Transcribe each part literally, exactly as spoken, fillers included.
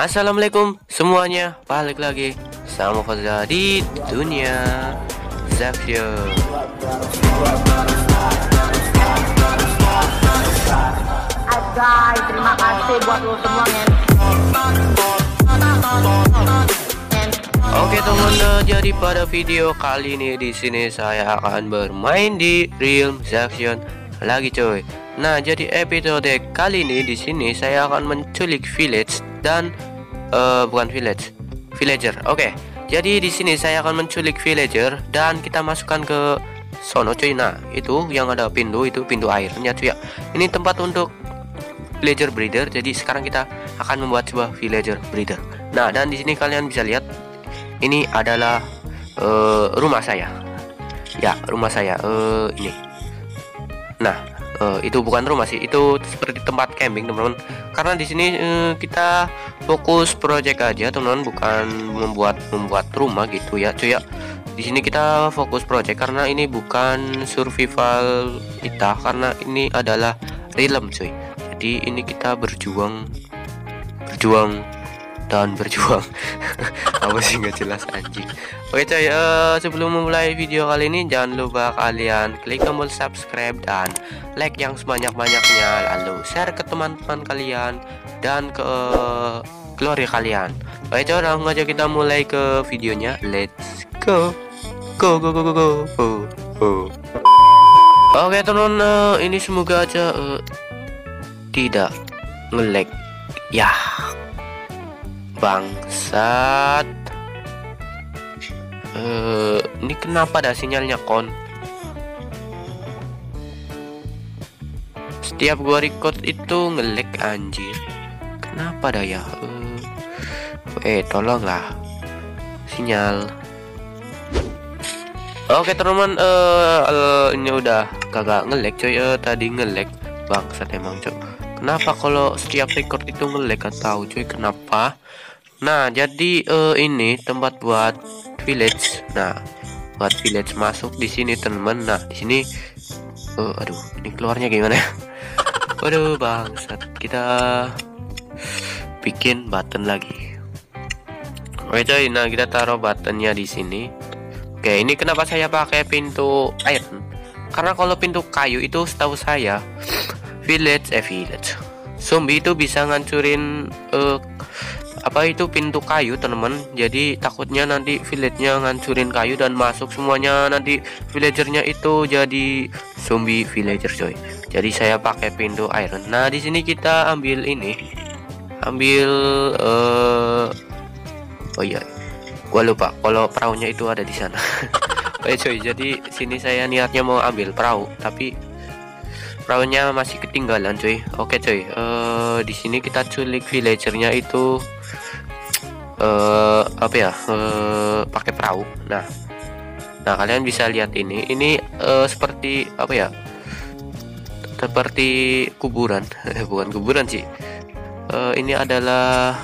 Assalamualaikum semuanya, balik lagi sama Faza di dunia Zaxion. Guys, terima kasih buat lo semua, men. Oke teman-teman, jadi pada video kali ini di sini saya akan bermain di Realm Zaxion lagi coy. Nah, jadi episode kali ini di sini saya akan menculik village dan uh, bukan village, villager. Oke. Jadi di sini saya akan menculik villager dan kita masukkan ke sono cuy. Nah, itu yang ada pintu, itu pintu airnya cuy ya. Ini tempat untuk villager breeder. Jadi sekarang kita akan membuat sebuah villager breeder. Nah, dan di sini kalian bisa lihat ini adalah uh, rumah saya. Ya, rumah saya uh, ini. Nah, Uh, itu bukan rumah sih, itu seperti tempat camping teman-teman. Karena di sini uh, kita fokus project aja teman-teman, bukan membuat membuat rumah gitu ya cuy ya. Di sini kita fokus project karena ini bukan survival kita, karena ini adalah realm cuy. Jadi ini kita berjuang, berjuang dan berjuang. Apa sih nggak jelas anjing. Oke coy, uh, sebelum memulai video kali ini jangan lupa kalian klik tombol subscribe dan like yang sebanyak-banyaknya, lalu share ke teman-teman kalian dan ke uh, keluarga kalian. Oke coy, langsung aja kita mulai ke videonya. Let's go. Go go go go go go, go. Oke teman, uh, ini semoga aja uh, tidak nge-lag ya. Bangsat. Uh, ini kenapa dah sinyalnya kon? Setiap gua record itu nge-lag anjir. Kenapa dah ya? Uh, eh tolonglah sinyal. Oke teman-teman, uh, uh, ini udah kagak nge-lag coy. Uh, tadi nge-lag bangsat emang coy. Kenapa kalau setiap record itu nge-lag? Kan tahu cuy kenapa? Nah, jadi uh, ini tempat buat village. Nah, buat village masuk di sini teman-teman. Nah, di sini uh, aduh, ini keluarnya gimana? Waduh, bangsat. Kita bikin button lagi. Oke, coy. Nah, kita taruh buttonnya di sini. Oke, ini kenapa saya pakai pintu iron? Karena kalau pintu kayu itu setahu saya village eh village zombie itu bisa ngancurin uh, apa itu pintu kayu teman-teman. Jadi takutnya nanti village-nya ngancurin kayu dan masuk semuanya, nanti villagernya itu jadi zombie villager coy. Jadi saya pakai pintu iron. Nah, di sini kita ambil ini, ambil uh, oh iya, gua lupa kalau perahunya itu ada di sana. Oke coy, jadi sini saya niatnya mau ambil perahu tapi perahunya masih ketinggalan cuy. Oke cuy, uh, di sini kita culik villagernya itu uh, apa ya, uh, pakai perahu. Nah, nah kalian bisa lihat ini, ini uh, seperti apa ya? Seperti kuburan, bukan kuburan sih. Uh, ini adalah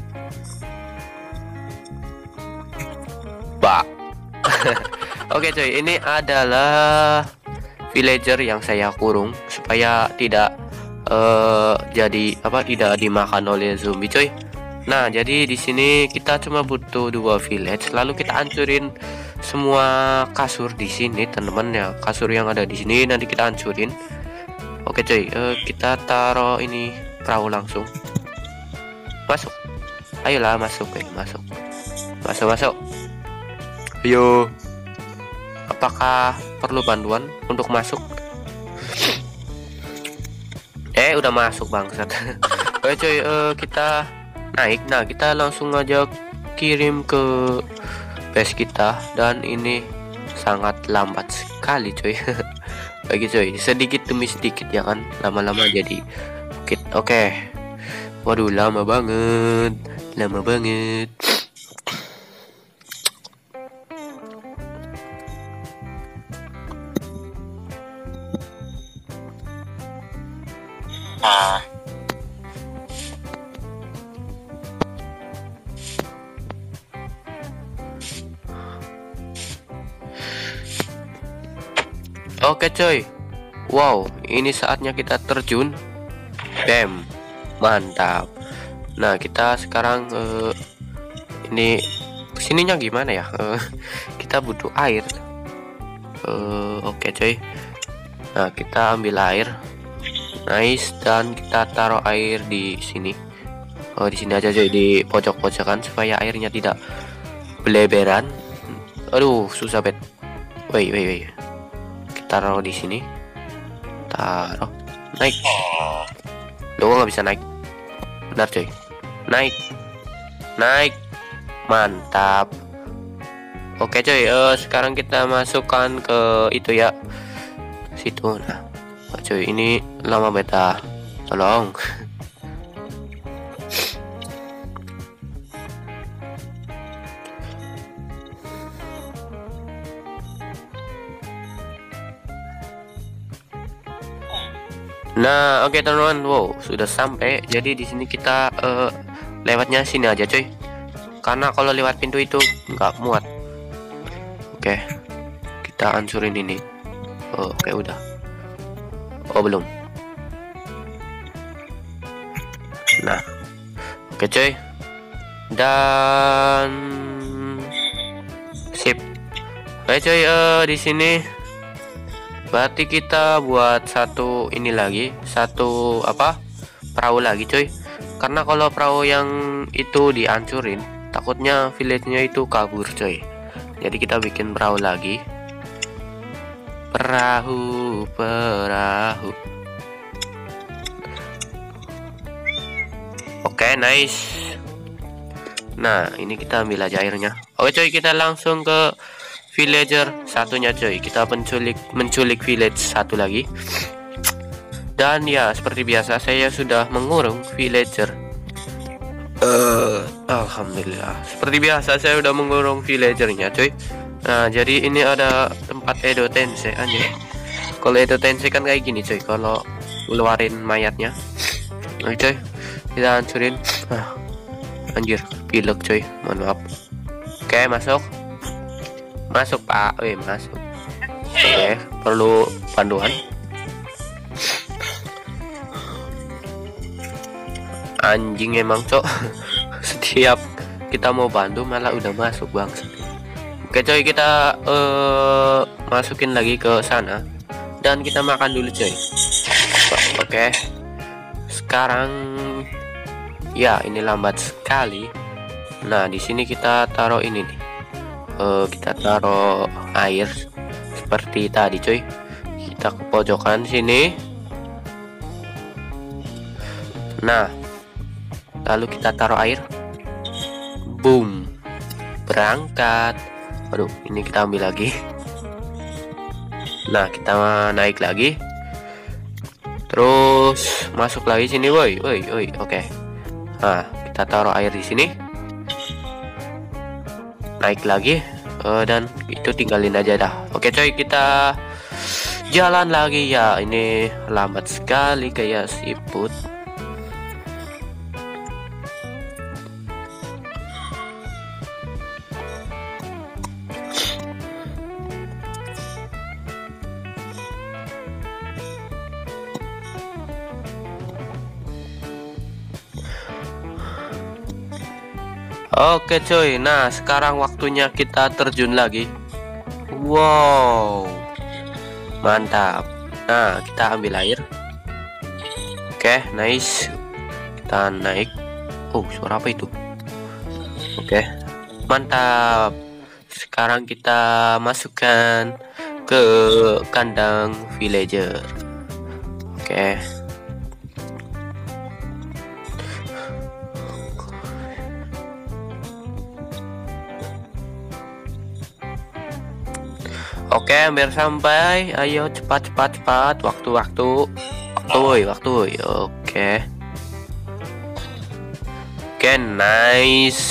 bak. Oke cuy, ini adalah villager yang saya kurung supaya tidak uh, jadi apa tidak dimakan oleh zombie coy. Nah, jadi di sini kita cuma butuh dua village, lalu kita hancurin semua kasur di sini teman-teman ya. Kasur yang ada di sini nanti kita hancurin. Oke coy, uh, kita taruh ini perahu langsung. Masuk. Ayolah masuk coy, masuk. Masuk masuk. Ayo. Apakah perlu bantuan untuk masuk? Eh, udah masuk bangsat. Oke coy, uh, kita naik. Nah, kita langsung aja kirim ke base kita dan ini sangat lambat sekali coy. Bagi coy, sedikit demi sedikit ya kan, lama-lama jadi bukit. Oke. Waduh, lama banget. Lama banget. Ah. Oke coy, wow, ini saatnya kita terjun. Bam, mantap. Nah, kita sekarang uh, ini kesininya gimana ya? Uh, kita butuh air. Uh, Oke, okay, coy. Nah, kita ambil air. Nice, dan kita taruh air di sini. Oh, di sini aja coy, di pojok-pojokan supaya airnya tidak beleberan. Aduh, susah bet. Woi, woi, woi. Kita taruh di sini. Taruh. Naik. Loh, nggak bisa naik. Benar coy. Naik. Naik. Mantap. Oke coy, uh, sekarang kita masukkan ke itu ya. Situ. Nah, oh, coy, ini lama beta. Tolong. Nah, oke okay, teman-teman, wow, sudah sampai. Jadi di sini kita uh, lewatnya sini aja, coy. Karena kalau lewat pintu itu nggak muat. Oke, okay, kita hancurin ini. Oh, oke okay, udah. Oh belum. Nah, oke okay, coy. Dan sip. Oke okay, coy, uh, di sini. Berarti kita buat satu ini lagi, satu apa perahu lagi coy. Karena kalau perahu yang itu dihancurin, takutnya village-nya itu kabur coy. Jadi kita bikin perahu lagi. Perahu, perahu. Oke, nice. Nah, ini kita ambil aja airnya. Oke coy, kita langsung ke villager satunya coy. Kita menculik menculik village satu lagi. Dan ya seperti biasa saya sudah mengurung villager. uh, Alhamdulillah. Seperti biasa saya sudah mengurung villagernya coy. Nah, jadi ini ada tempat Edo Tensei aja. Kalau Edo Tensei kan kayak gini coy, kalau keluarin mayatnya. Oke coy, kita hancurin. ah, Anjir, pilek coy, mohon maaf. Oke, masuk. Masuk pak, weh masuk. Oke, perlu panduan. Anjing emang cok. Setiap kita mau bantu malah udah masuk bang. Oke coy, kita uh, masukin lagi ke sana dan kita makan dulu coy. Oke, sekarang ya ini lambat sekali. Nah, di sini kita taruh ini nih. Uh, kita taruh air seperti tadi coy. Kita ke pojokan sini. Nah, lalu kita taruh air. Boom, berangkat. Aduh, ini kita ambil lagi. Nah, kita naik lagi. Terus masuk lagi sini woi woi woi. Oke, nah kita taruh air di sini. Naik lagi, uh, dan itu tinggalin aja dah. Oke coy, kita jalan lagi ya. Ini lambat sekali kayak siput. Oke coy, nah sekarang waktunya kita terjun lagi. Wow, mantap. Nah, kita ambil air. Oke, nice. Kita naik. Oh, suara apa itu? Oke, mantap. Sekarang kita masukkan ke kandang villager. Oke. Oke, hampir sampai. Ayo cepat cepat cepat. Waktu waktu waktu waktu. Oke. Oke, nice.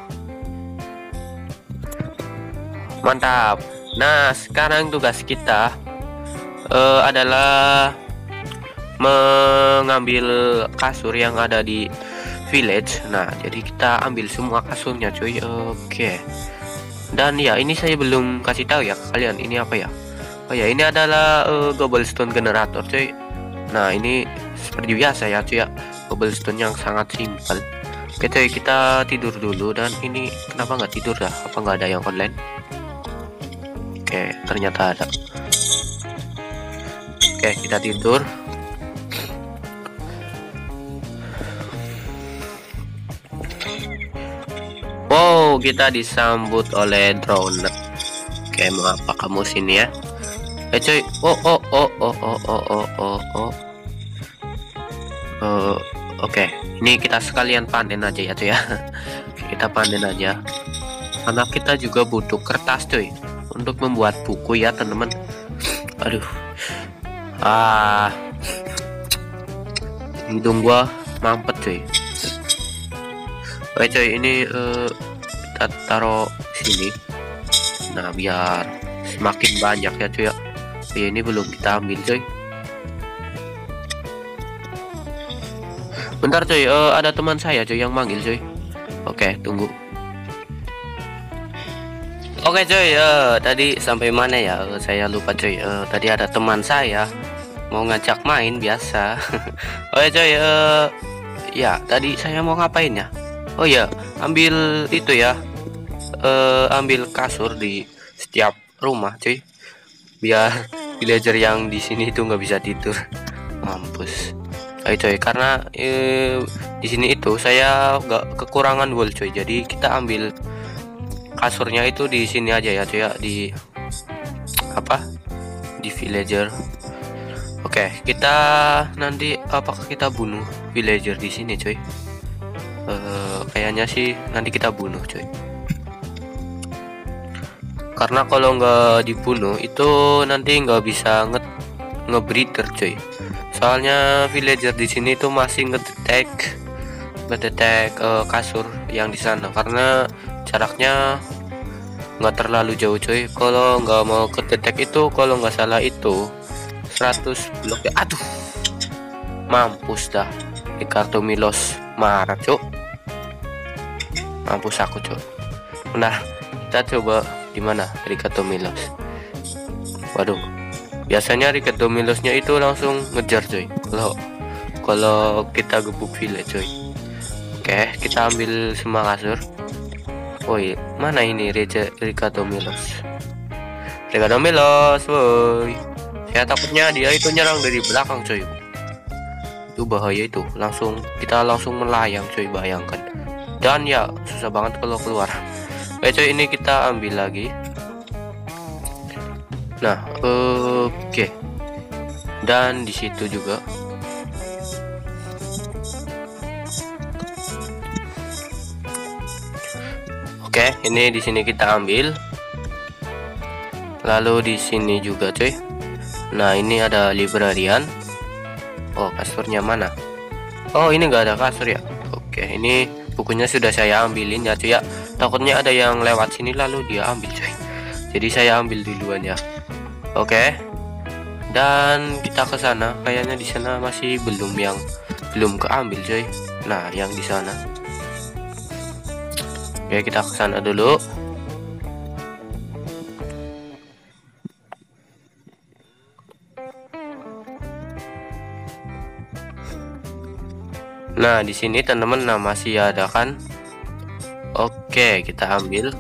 Mantap. Nah, sekarang tugas kita uh, adalah mengambil kasur yang ada di village. Nah, jadi kita ambil semua kasurnya, cuy. Oke. Dan ya, ini saya belum kasih tahu ya ke kalian ini apa ya. Oh ya, ini adalah uh, cobblestone generator, cuy. Nah, ini seperti biasa ya, cuy ya. Cobblestone yang sangat simpel. Oke cuy, kita tidur dulu. Dan ini kenapa nggak tidur dah? Apa nggak ada yang online? Oke, ternyata ada. Oke, kita tidur. Wow, kita disambut oleh drone. Oke, mau apa kamu sini ya? Eh cuy, oh oh oh oh oh oh oh oh oh. Uh, Oke, ini kita sekalian panen aja ya cuy ya. Kita panen aja. Karena kita juga butuh kertas cuy untuk membuat buku ya teman-teman. Aduh. Ah. Hidung gua mampet cuy. Oke cuy, ini uh, kita taruh sini. Nah, biar semakin banyak ya cuy ya. Ya ini belum kita ambil cuy. Bentar cuy, uh, ada teman saya cuy yang manggil cuy. Oke, tunggu. Oke cuy, uh, tadi sampai mana ya? Uh, saya lupa cuy. Uh, tadi ada teman saya mau ngajak main biasa. Oke cuy, uh, ya tadi saya mau ngapain ya? Oh ya, ambil itu ya. Uh, ambil kasur di setiap rumah cuy. Biar villager yang di sini itu nggak bisa tidur. Mampus. Ayo coy, karena eh, di sini itu saya nggak kekurangan wool coy, jadi kita ambil kasurnya itu di sini aja ya coy ya, di apa di villager. Oke, kita nanti apakah kita bunuh villager di sini coy? Eh, kayaknya sih nanti kita bunuh coy, karena kalau nggak dibunuh itu nanti nggak bisa nge ngebreeder coy. Soalnya villager di sini tuh masih ngedetek ngedetek uh, kasur yang di sana, karena jaraknya nggak terlalu jauh coy. Kalau nggak mau kedetek itu, kalau nggak salah itu seratus blok ya. Aduh, mampus dah. Ricardo Milos marah cok. Mampus aku cok. Nah, kita coba di mana Ricardo Milos. Waduh, biasanya Ricardo Milosnya itu langsung ngejar coy kalau kalau kita gebuk village coy. Oke, kita ambil semua kasur. Woi, mana ini Ricardo Milos? Ricardo Milos, woi. Saya takutnya dia itu nyerang dari belakang coy. Itu bahaya itu. Langsung kita langsung melayang coy, bayangkan. Dan ya susah banget kalau keluar. Oke coy, ini kita ambil lagi. Nah, oke. Okay. Dan di situ juga. Oke, okay, ini di sini kita ambil. Lalu di sini juga, cuy. Nah, ini ada librarian. Oh, kasurnya mana? Oh, ini enggak ada kasur ya. Oke, okay, ini bukunya sudah saya ambilin ya, cuy ya. Takutnya ada yang lewat sini lalu dia ambil, cuy. Jadi saya ambil duluan ya. Oke, okay. Dan kita ke sana. Kayaknya di sana masih belum yang belum keambil coy. Nah, yang di sana. Oke, okay, kita ke sana dulu. Nah, di sini teman-teman, nah masih ada kan? Oke, okay, kita ambil.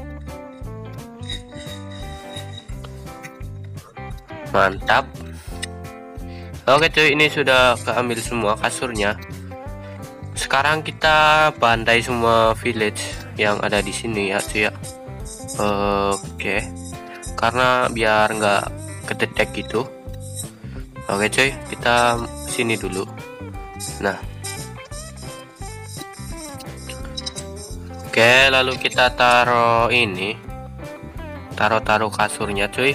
Mantap. Oke cuy, ini sudah keambil semua kasurnya. Sekarang kita bantai semua village yang ada di sini ya cuy ya. Oke, karena biar nggak kedetek gitu. Oke cuy, kita sini dulu. Nah, oke, lalu kita taruh ini, taruh-taruh kasurnya cuy.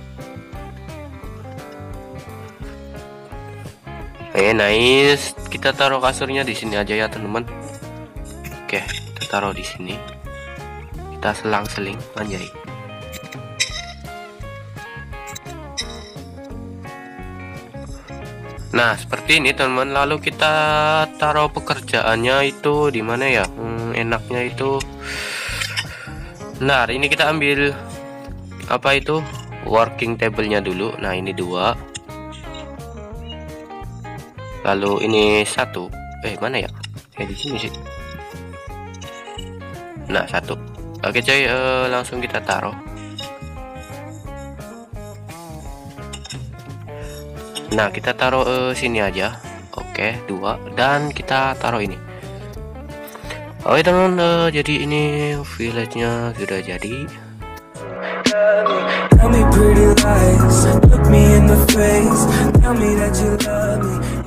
Eh, nice. Kita taruh kasurnya di sini aja ya, teman-teman. Oke, kita taruh di sini. Kita selang-seling, anjay. Nah, seperti ini, teman-teman. Lalu kita taruh pekerjaannya itu di mana ya? Hmm, enaknya itu. Nah, ini kita ambil apa itu? Working table-nya dulu. Nah, ini dua. Lalu ini satu, eh mana ya? Eh di sini sih. Nah, satu. Oke coy, eh, langsung kita taruh. Nah, kita taruh eh, sini aja. Oke, dua. Dan kita taruh ini. Oke teman, eh, jadi ini village-nya sudah jadi. Tell me pretty lies, look me in the face, tell me that you love me.